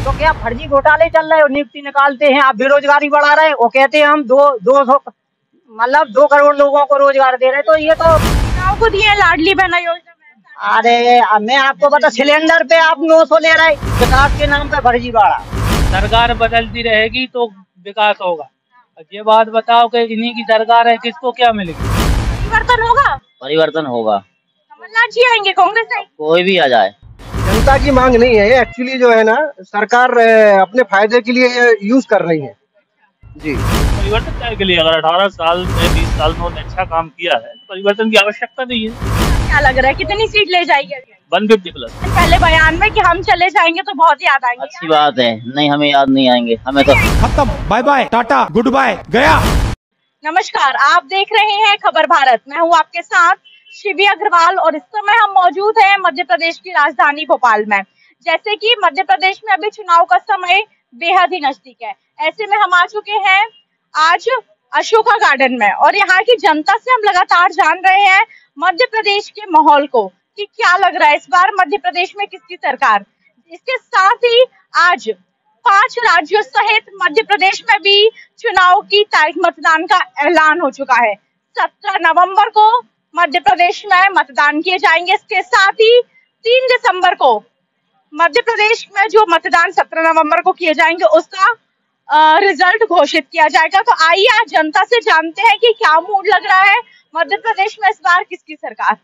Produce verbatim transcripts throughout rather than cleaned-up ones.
तो क्या फर्जी घोटाले चल रहे हो, नियुक्ति निकालते हैं, आप बेरोजगारी बढ़ा रहे हो, वो कहते हैं हम दो दो सौ मतलब दो करोड़ लोगों को रोजगार दे रहे, तो ये तो गाँव को दिए लाडली बहना योजना में। अरे अब मैं आपको बता, सिलेंडर पे आप नौ सौ ले रहे, विकास के नाम पे फर्जी बाड़ा। सरकार बदलती रहेगी तो विकास होगा। ये बात बताओ कि इन्हीं की सरकार है, किसको क्या मिलेगी? परिवर्तन होगा, परिवर्तन होगा। कमलनाथ जी आएंगे, कांग्रेस आएगी, कोई भी आ जाए। जनता की मांग नहीं है, एक्चुअली जो है ना सरकार अपने फायदे के लिए यूज कर रही है जी। परिवर्तन करने के लिए अगर अठारह साल में बीस साल में उन्होंने अच्छा काम किया है, परिवर्तन की आवश्यकता नहीं है। क्या लग रहा है कितनी सीट ले जाएगी? One fifty plus. पहले बयान में कि हम चले जाएंगे तो बहुत याद आएंगे। अच्छी बात है, नहीं हमें याद नहीं आएंगे, हमें तो खत्म, bye bye, tata, goodbye, गया। नमस्कार, आप देख रहे हैं खबर भारत। मैं हूँ आपके साथ शिवी अग्रवाल और इस समय हम मौजूद हैं मध्य प्रदेश की राजधानी भोपाल में। जैसे कि मध्य प्रदेश में अभी चुनाव का समय बेहद ही नजदीक है, ऐसे में हम आ चुके हैं आज अशोका गार्डन में और यहाँ की जनता से हम लगातार जान रहे हैं मध्य प्रदेश के माहौल को कि क्या लग रहा है इस बार मध्य प्रदेश में किसकी सरकार। इसके साथ ही आज पांच राज्यों सहित मध्य प्रदेश में भी चुनाव की तारीख मतदान का ऐलान हो चुका है। सत्रह नवंबर को मध्य प्रदेश में मतदान किए जाएंगे। इसके साथ ही तीन दिसंबर को मध्य प्रदेश में जो मतदान सत्रह नवंबर को किए जाएंगे उसका रिजल्ट घोषित किया जाएगा। तो आइए आज जनता से जानते हैं कि क्या मूड लग रहा है मध्य प्रदेश में इस बार किसकी सरकार।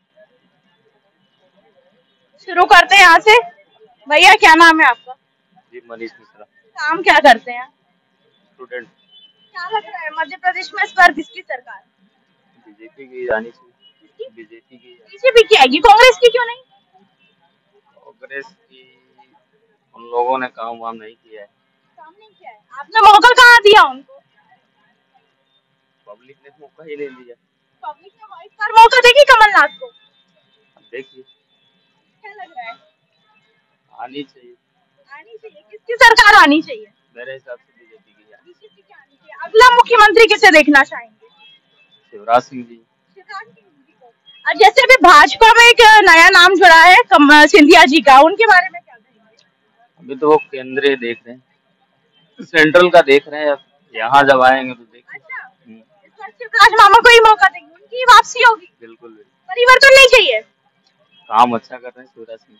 शुरू करते हैं यहाँ से। भैया क्या नाम है आपका? जी मनीष मिश्रा। काम क्या करते हैं? स्टूडेंट। क्या लग रहा है मध्य प्रदेश में इस बार किसकी सरकार? बीजेपी की आनी चाहिए। बीजेपी की। बीजेपी की आएगी, कांग्रेस की क्यों नहीं? कांग्रेस की उन लोगों ने काम वाम नहीं किया है। काम नहीं किया है, आपने मौका कहाँ दिया उनको? पब्लिक ने मौका ही नहीं दिया। पब्लिक ने इस बार मौका देगी कमलनाथ को? देखिए क्या लग रहा है? आनी चाहिए। आनी चाहिए, किसकी सरकार आनी चाहिए? मेरे हिसाब से बीजेपी की। बीजेपी की आनी चाहिए। अगला मुख्यमंत्री किसे देखना चाहेंगे? शिवराज सिंह जी। शिवराज सिंह जी को। और जैसे अभी भाजपा में एक नया नाम जुड़ा है कमल सिंधिया जी का, उनके बारे में क्या कहेंगे? अभी तो वो केंद्रीय देख रहे हैं, सेंट्रल का देख रहे हैं, अब यहाँ जब आएंगे तो देखिए। अच्छा, शिवराज मामा को ही मौका देंगे, उनकी वापसी होगी। बिल्कुल। परिवर्तन नहीं चाहिए? काम अच्छा कर रहे हैं शिवराज सिंह।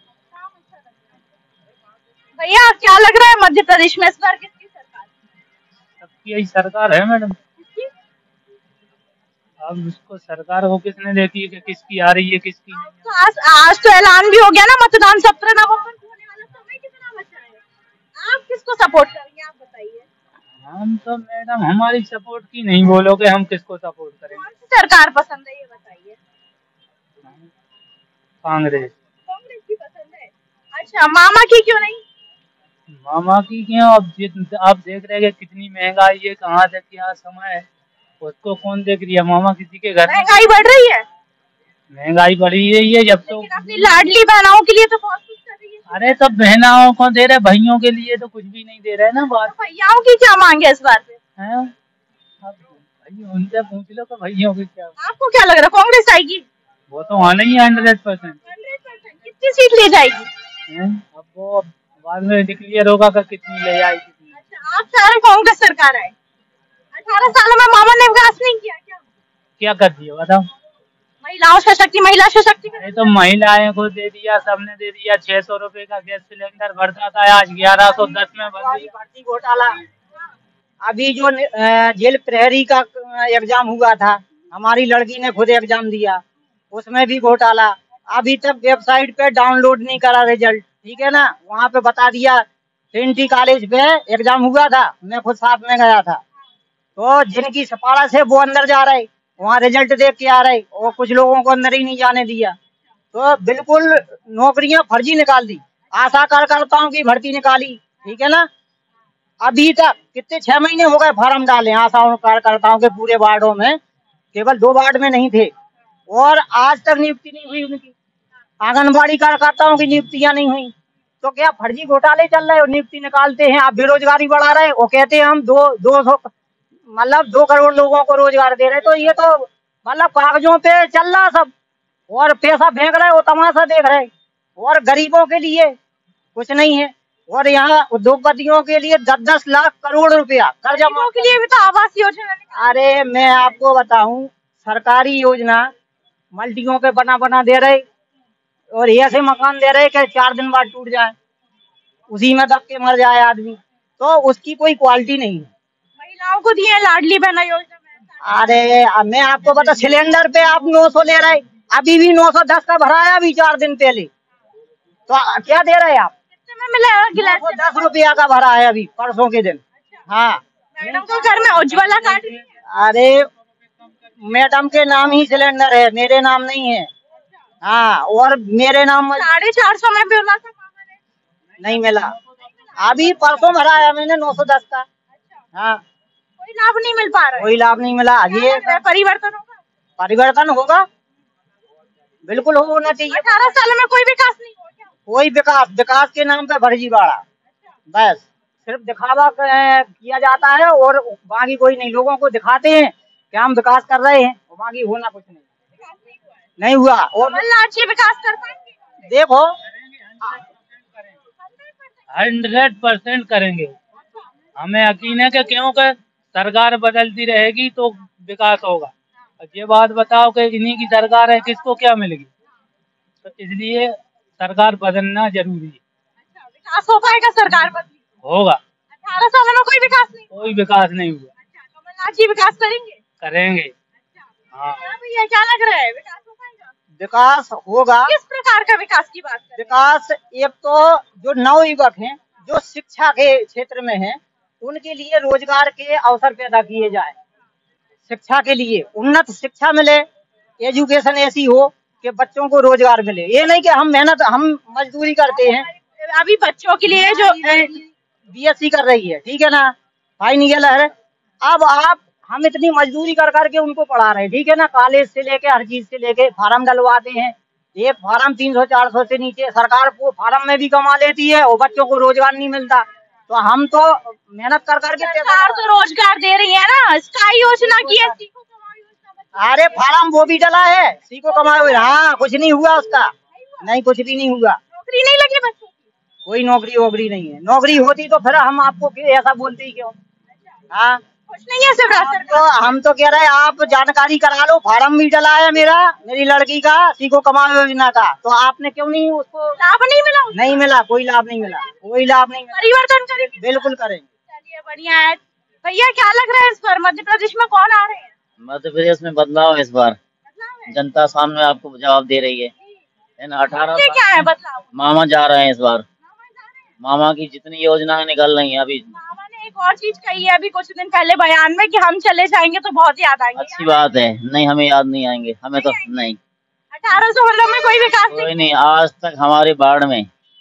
भैया क्या लग रहा है मध्य प्रदेश में इस बार किसकी सरकार? सबकी यही सरकार है मैडम। अब उसको सरकार को किसने देखी है कि किसकी आ रही है किसकी नहीं। तो आज आज तो ऐलान भी हो गया ना, मतदान सत्रह नवंबर को होने वाला, समय कितना बचा है? आप किसको सपोर्ट करेंगे आप बताइए? हम तो मैडम हमारी सपोर्ट की नहीं बोलोगे, हम किसको सपोर्ट करेंगे? कौन सी सरकार पसंद है ये बताइए? कांग्रेस। कांग्रेस की पसंद है। अच्छा, मामा की क्यों नहीं? मामा की क्यों? अब आप देख रहे हैं कितनी महंगाई है, कहाँ से क्या समय है, उसको कौन देख रही है? मामा किसी के घर। महंगाई बढ़ रही है। महंगाई बढ़ी रही है जब तो। अपनी लाडली बहनाओं के लिए तो बहुत कुछ कर रही है। अरे तब बहनाओं को दे रहे, भाइयों के लिए तो कुछ भी नहीं दे रहे ना। बात भैयाओं की क्या मांगे इस बार पे? है उनसे पूछ लो तो भैया की क्या। आपको क्या लग रहा है कांग्रेस आएगी? वो तो आना ही है हंड्रेड परसेंट। कितनी सीट ले जाएगी? अब वो बाद में डिक्लेयर होगा कि कितनी ले जाएगी। अच्छा, आप चाह रहे कांग्रेस सरकार आए? अठारह सालों में मामा ने विकास नहीं किया क्या? क्या कर दिया बताओ? महिलाओं सशक्ति महिला सशक्तिकरण तो महिलाएं को दे दिया, सबने दे दिया। छह सौ रूपये का गैस सिलेंडर भरता था, आज ग्यारह सौ दस में भर दिया। भर्ती घोटाला, अभी जो जेल प्रहरी का एग्जाम हुआ था, हमारी लड़की ने खुद एग्जाम दिया, उसमें भी घोटाला। अभी तक वेबसाइट पे डाउनलोड नहीं करा रिजल्ट, ठीक है ना, वहाँ पे बता दिया। ट्रिनिटी कॉलेज पे एग्जाम हुआ था, मैं खुद साथ में गया था, तो जिनकी सिफारिश है वो अंदर जा रहे, वहाँ रिजल्ट देख के आ रहे, और कुछ लोगों को अंदर ही नहीं जाने दिया। तो बिल्कुल नौकरियां फर्जी निकाल दी। आशा कार्यकर्ताओं की भर्ती निकाली, ठीक है ना। अभी तक कितने छह महीने हो गए फॉर्म डाले आशा कार्यकर्ताओं के पूरे वार्डों में, केवल दो वार्ड में नहीं थे, और आज तक नियुक्ति नहीं हुई उनकी। आंगनबाड़ी कार्यकर्ताओं की नियुक्तियां नहीं हुई। तो क्या फर्जी घोटाले चल रहे हो, नियुक्ति निकालते हैं, आप बेरोजगारी बढ़ा रहे, वो कहते हैं हम दो दो सौ मतलब दो करोड़ लोगों को रोजगार दे रहे। तो ये तो मतलब कागजों पे चल रहा सब, और पैसा फेंक रहे हो, तमाशा देख रहे, और गरीबों के लिए कुछ नहीं है। और यहाँ उद्योगपतियों के लिए दस दस लाख करोड़ रुपया कर्जा गरीबों के लिए भी तो आवास योजना निकाली। अरे मैं आपको बताऊं, सरकारी योजना मल्टियों पे बना बना दे रहे और ऐसे मकान दे रहे कि चार दिन बाद टूट जाए, उसी में दब के मर जाए आदमी, तो उसकी कोई क्वालिटी नहीं है। महिलाओं को दिए लाडली बहना योजना में। अरे अब मैं आपको बता, सिलेंडर पे आप नौ सौ ले रहे, अभी भी नौ सौ दस का भराया अभी चार दिन पहले, तो क्या दे रहे आप? कितने में मिलेगा गिलास? नौ सौ दस रुपया का भरा है अभी परसों के दिन। हाँ, मैडम को घर में उज्ज्वला कार्ड भी है। अरे मैडम के नाम ही सिलेंडर है, मेरे नाम नहीं है। हाँ, और मेरे नाम साढ़े चार सौ में भी मिला था, नहीं मिला, अभी परसों भरा है मैंने नौ सौ दस का। हाँ, कोई लाभ नहीं मिल पा रहा है। कोई लाभ नहीं मिला। ये परिवर्तन होगा? परिवर्तन होगा, बिल्कुल होना चाहिए। अठारह साल में कोई विकास नहीं हुआ क्या? कोई विकास, विकास के नाम पे फर्जीवाड़ा, बस सिर्फ दिखावा किया जाता है और बाकी कोई नहीं। लोगों को दिखाते हैं कि हम विकास कर रहे हैं और बाकी होना कुछ नहीं, नहीं हुआ। और कमलनाथ जी विकास कर पाएंगे? देखो, हंड्रेड परसेंट करेंगे, हमें यकीन है कि क्योंकि सरकार बदलती रहेगी तो विकास होगा। अब ये बात बताओ कि इन्हीं की सरकार है, किसको क्या मिलेगी, तो इसलिए सरकार बदलना जरूरी है। विकास हो पाएगा सरकार बदली? होगा। अठारह साल में कोई विकास नहीं? कोई विकास नहीं हुआ। कमलनाथ जी विकास करेंगे? करेंगे। हाँ भैया, क्या लग रहा है, विकास हो पाएगा? विकास होगा। किस प्रकार का विकास की बात करें? विकास, एक तो जो नवयुवक हैं जो शिक्षा के क्षेत्र में हैं, उनके लिए रोजगार के अवसर पैदा किए जाए, शिक्षा के लिए उन्नत शिक्षा मिले, एजुकेशन ऐसी हो कि बच्चों को रोजगार मिले। ये नहीं कि हम मेहनत, हम मजदूरी करते हैं। अभी बच्चों के लिए जो बीएससी कर रही है, ठीक है ना, फाइनल है, अब आप हम इतनी मजदूरी कर करके उनको पढ़ा रहे हैं, ठीक है ना, कॉलेज से लेके हर चीज से लेके फार्म डलवाते हैं, एक फार्म तीन सौ चार सौ से नीचे सरकार को फार्म में भी कमा लेती है और बच्चों को रोजगार नहीं मिलता। तो हम तो मेहनत कर करके, सरकार तो रोजगार दे रही है ना, स्काई योजना की है, सीखो कमाओ योजना। अरे फार्म वो भी डला है, सीखो कमाओ, हाँ, कुछ नहीं हुआ उसका, नहीं कुछ भी नहीं हुआ। नौकरी नहीं लगी बच्चों की? कोई नौकरी वोकरी नहीं है, नौकरी होती तो फिर हम आपको ऐसा बोलते ही क्यों? हाँ, कुछ नहीं है सिर्फ। तो हम तो कह रहे हैं आप जानकारी करा लो, फार्म भी डला है मेरा, मेरी लड़की का सीखो कमाओ योजना का, तो आपने क्यों नहीं उसको लाभ नहीं मिला? नहीं मिला, कोई लाभ नहीं मिला, कोई लाभ नहीं मिला। परिवर्तन करेंगे? बिल्कुल करेंगे। चलिए, बढ़िया है। भैया, क्या लग रहा है इस बार मध्य प्रदेश में कौन आ रहे हैं? मध्य प्रदेश में बदलाव इस बार, जनता सामने आपको जवाब दे रही है, है ना। अठारह क्या है बदलाव? मामा जा रहे हैं इस बार, मामा की जितनी योजनाएं निकल रही हैं अभी। मामा ने एक और चीज कही है अभी कुछ दिन पहले बयान में कि हम चले जाएंगे तो बहुत याद आएंगे। अच्छी बात है, नहीं हमें याद नहीं आएंगे, हमें तो नहीं। अठारह सौ सोलह में कोई विकास कोई नहीं, आज तक हमारे वार्ड में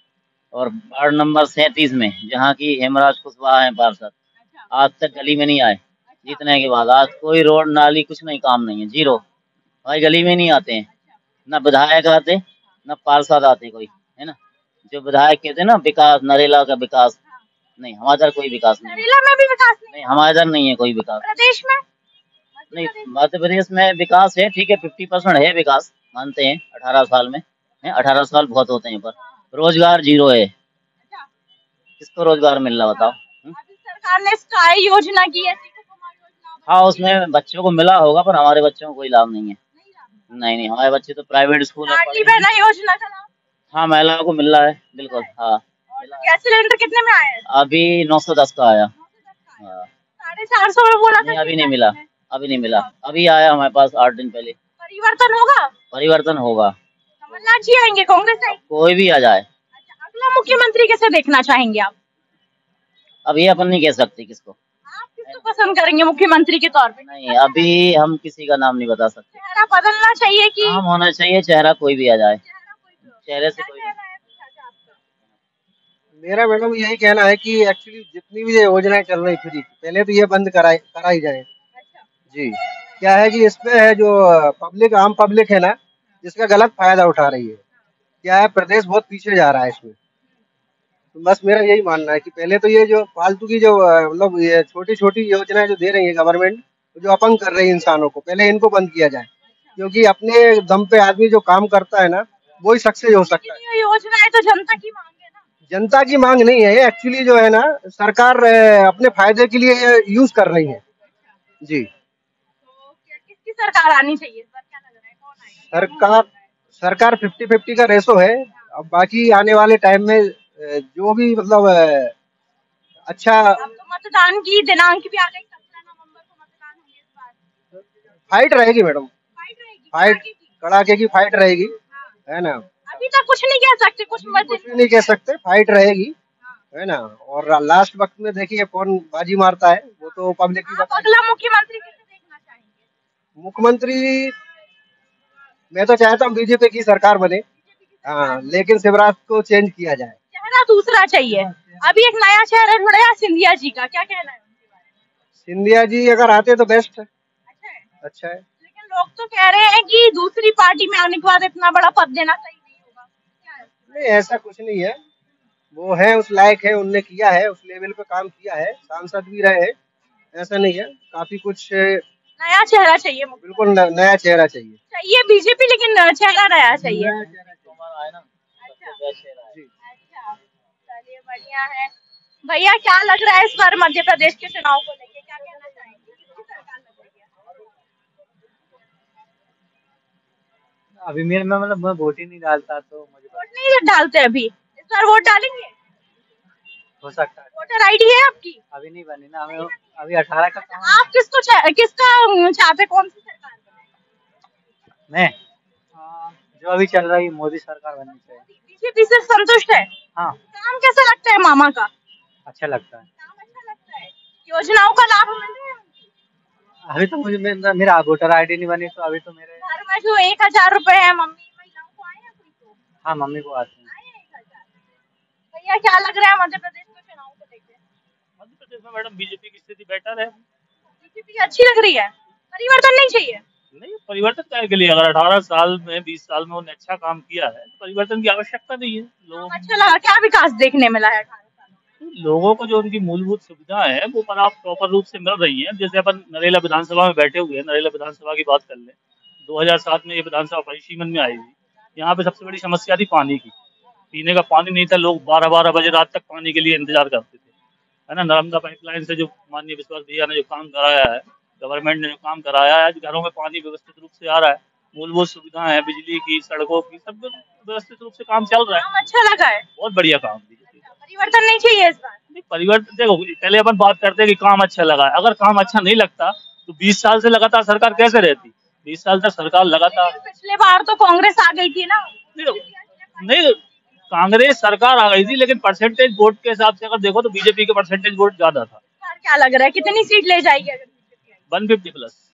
और वार्ड नंबर सैंतीस में, जहाँ की हेमराज कुशवाहा है पार्षद, आज तक गली में नहीं आए। जीतने के बाद आज कोई रोड नाली कुछ नहीं, काम नहीं है, जीरो। भाई गली में नहीं आते हैं, न विधायक आते न पार्षद आते कोई, है ना। जो विधायक कहते हैं ना विकास, नरेला का विकास, नहीं हमारे इधर कोई विकास नहीं। नरेला में भी विकास नहीं? नहीं हमारे इधर नहीं है कोई विकास। प्रदेश में नहीं, मध्य प्रदेश में विकास है, ठीक है, फिफ्टी परसेंट है विकास, मानते हैं। अठारह साल में है, अठारह साल बहुत होते हैं, पर रोजगार जीरो है। किसको रोजगार मिल रहा बताओ? सरकार ने स्काई योजना की है, हाँ उसमें बच्चों को मिला होगा, पर हमारे बच्चों को कोई लाभ नहीं है। नहीं नहीं, हमारे बच्चे तो प्राइवेट स्कूल में। लाडली बहना योजना का लाभ हाँ महिलाओं को मिल रहा है, बिल्कुल। हाँ, गैस सिलेंडर कितने में आया है? अभी नौ सौ दस का आया। हाँ, साढ़े चार सौ में बोला नहीं अभी नहीं मिला, अभी नहीं मिला, अभी आया हमारे पास आठ दिन पहले। परिवर्तन होगा? परिवर्तन होगा। कमलनाथ जी आएंगे, कांग्रेस आएगी? कोई भी आ जाए। अच्छा, अगला मुख्यमंत्री कैसे देखना चाहेंगे आप? अब ये अपन नहीं कह सकते किसको। आप किसको पसंद करेंगे मुख्यमंत्री के तौर पे? नहीं, अभी हम किसी का नाम नहीं बता सकते। चेहरा बदलना चाहिए कि नाम होना चाहिए, चेहरा कोई भी आ जाए, चेहरे से कोई। मेरा मैडम यही कहना है कि एक्चुअली जितनी भी ये योजनाएं चल रही फ्री, पहले तो ये बंद कराई कराई जाए जी। क्या है कि इसमें है जो पब्लिक, आम पब्लिक है ना, जिसका गलत फायदा उठा रही है। क्या है, प्रदेश बहुत पीछे जा रहा है इसमें। तो बस मेरा यही मानना है कि पहले तो ये जो फालतू की जो मतलब ये छोटी छोटी योजनाएं जो दे रही है गवर्नमेंट, जो अपंग कर रही है इंसानों को, पहले इनको बंद किया जाए। क्योंकि अपने दम पे आदमी जो काम करता है ना, वही सक्सेस हो सकता है। योजनाएं तो जनता की मांग है ना। जनता की मांग नहीं है, एक्चुअली जो है ना सरकार अ, अपने फायदे के लिए ये यूज कर रही है। जी। तो क्या- किसकी सरकार आनी चाहिए इस बार, क्या लग रहा है कौन आएगा? सरकार सरकार फिफ्टी फिफ्टी का रेशो है। अब बाकी आने वाले टाइम में अ, जो भी मतलब अ, अच्छा अब तो मतदान की दिनांक भी आ गई, सत्रह नवंबर को मतदान होंगे इस बार। फाइट रहेगी मैडम, फाइट रहेगी फाइट कड़ाके की। कड़ाके की फाइट रहेगी, हाँ। है ना। अभी तक कुछ नहीं कह सकते, कुछ कुछ मत भी नहीं कह सकते, फाइट रहेगी, हाँ। है ना। और लास्ट वक्त में देखिए कौन बाजी मारता है, वो तो पब्लिक ही आप बताएगी। अगला मुख्यमंत्री किसे देखना चाहेंगे? मुख्यमंत्री मैं तो चाहता हूँ बीजेपी की सरकार बने, हाँ, लेकिन शिवराज को चेंज किया जाए। चेहरा दूसरा चाहिए। अभी एक नया चेहरा ढूंढा सिंधिया जी का, क्या कहना है उनके बारे में? सिंधिया जी अगर आते तो बेस्ट है, अच्छा है। अच्छा है। लेकिन लोग तो कह रहे हैं कि दूसरी पार्टी में आने के बाद इतना बड़ा पद देना सही नहीं होगा, क्या है? नहीं, ऐसा कुछ नहीं है, वो है उस लायक है, उनने किया है, उस लेवल पे काम किया है, सांसद भी रहे हैं, ऐसा नहीं है। काफी कुछ नया चेहरा चाहिए मुख्यमंत्री। बिल्कुल न- नया चेहरा चाहिए। चाहिए बीजेपी, लेकिन चेहरा नया चाहिए। नया चेहरा चाहिए। अच्छा जी। अच्छा, चलिए बढ़िया है। भैया क्या लग रहा है इस बार मध्य प्रदेश के चुनाव को लेके, क्या कहना चाहेंगे, किसकी सरकार लग रही है? अभी मेरे में मतलब मैं वोट ही नहीं डालता तो मुझे वोट नहीं डालते अभी, इस बार वोट डालेंगे? हो सकता है। वोटर आईडी है आपकी? अभी नहीं बनी ना, हमें अभी अठारह का काम आप किसको चाह, किसका चाहते, कौन सी सरकार बने? मैं हाँ, जो अभी चल रही मोदी सरकार बननी चाहिए। बीजेपी से संतुष्ट है? हाँ, काम कैसा लगता है मामा का? अच्छा लगता है। काम अच्छा लगता है। योजनाओं का लाभ मिल रहा है? अभी तो मुझे मेरा, मेरा वोटर आईडी नहीं बनी तो अभी तो मेरे घर में जो एक हजार रुपए है मम्मी महिलाओं को आए हैं कोई को? हाँ मम्मी को आते हैं। आए हैं एक हजार। भैया क्या लग रहा है मध्य प्रदेश के चुनाव को लेके? मध्य प्रदेश में मैडम बीजेपी की स्थिति बेटर है। बीजेपी अच्छी लग रही है, परिवर्तन नहीं चाहिए? नहीं, परिवर्तन काय के लिए, अगर अठारह साल में बीस साल में उन्होंने अच्छा काम किया है तो परिवर्तन की आवश्यकता नहीं है। लोगों काम अच्छा लगा, क्या विकास देखने मिला है अठारह सालों में? लोगों को जो उनकी मूलभूत सुविधाएं हैं वो पर्याप्त प्रॉपर रूप से मिल रही हैं। जैसे अपन नरेला विधानसभा में बैठे हुए हैं, नरेला विधानसभा की बात कर लें, दो हज़ार सात में ये विधानसभा परिसीमन में आई थी। यहाँ पे सबसे बड़ी समस्या थी पानी की, पीने का पानी नहीं था, लोग बारह बारह बजे रात तक पानी के लिए इंतजार करते थे, है ना। नर्मदा पाइपलाइन से जो माननीय विश्वास भैया ने जो काम कराया है, गवर्नमेंट ने जो काम कराया है, आज घरों में पानी व्यवस्थित रूप से आ रहा है, मूलभूत सुविधाएं हैं, बिजली की, सड़कों की, सब व्यवस्थित रूप से काम चल रहा है। काम अच्छा लगा है, बहुत बढ़िया काम है। परिवर्तन नहीं चाहिए इस बार? नहीं, परिवर्तन देखो, पहले अपन बात करते हैं कि काम अच्छा लगा है। अगर काम अच्छा नहीं लगता तो बीस साल से लगातार सरकार कैसे रहती? बीस साल तक सरकार लगातार, लेकिन पिछले बार तो कांग्रेस आ गई थी ना। नहीं, नहीं कांग्रेस सरकार आ गई थी, लेकिन परसेंटेज वोट के हिसाब से अगर देखो तो बीजेपी के परसेंटेज वोट ज्यादा था। इस बार क्या लग रहा है कितनी सीट ले जाएगी अगर बीजेपी आई? One fifty plus.